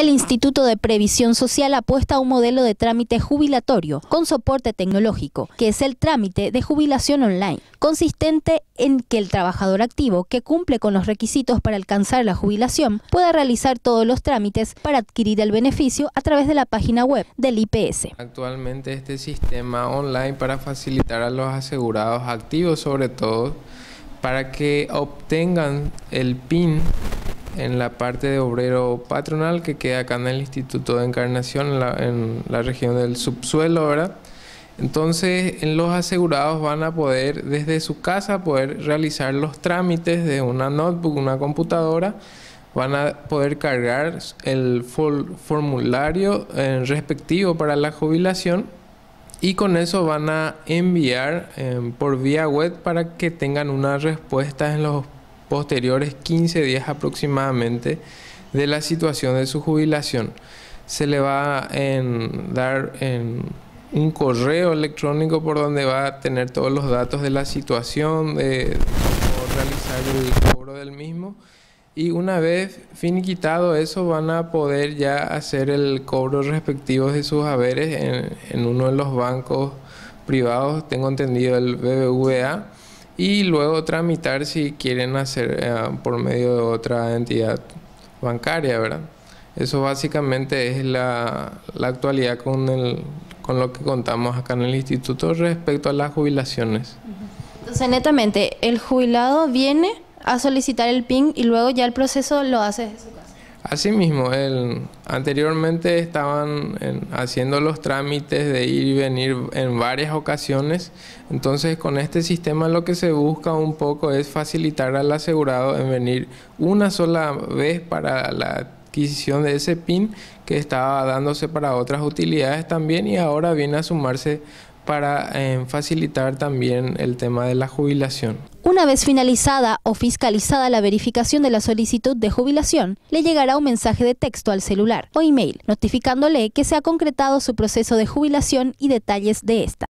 El Instituto de Previsión Social apuesta a un modelo de trámite jubilatorio con soporte tecnológico, que es el trámite de jubilación online, consistente en que el trabajador activo que cumple con los requisitos para alcanzar la jubilación pueda realizar todos los trámites para adquirir el beneficio a través de la página web del IPS. Actualmente este sistema online para facilitar a los asegurados activos, sobre todo, para que obtengan el PIN en la parte de obrero patronal que queda acá en el Instituto de Encarnación, en la región del subsuelo, ¿verdad? Entonces, los asegurados van a poder, desde su casa, poder realizar los trámites de una notebook, una computadora, van a poder cargar el formulario respectivo para la jubilación y con eso van a enviar por vía web para que tengan una respuesta en los posteriores 15 días aproximadamente de la situación de su jubilación. Se le va a dar un correo electrónico por donde va a tener todos los datos de la situación, de cómo realizar el cobro del mismo. Y una vez finiquitado eso, van a poder ya hacer el cobro respectivo de sus haberes en uno de los bancos privados, tengo entendido el BBVA, y luego tramitar si quieren hacer por medio de otra entidad bancaria, ¿verdad? Eso básicamente es la actualidad con lo que contamos acá en el instituto respecto a las jubilaciones. Entonces, netamente, el jubilado viene a solicitar el PIN y luego ya el proceso lo hace desde su casa. Asimismo, anteriormente estaban haciendo los trámites de ir y venir en varias ocasiones. Entonces, con este sistema lo que se busca un poco es facilitar al asegurado en venir una sola vez para la adquisición de ese PIN que estaba dándose para otras utilidades también, y ahora viene a sumarse para facilitar también el tema de la jubilación. Una vez finalizada o fiscalizada la verificación de la solicitud de jubilación, le llegará un mensaje de texto al celular o email notificándole que se ha concretado su proceso de jubilación y detalles de esta.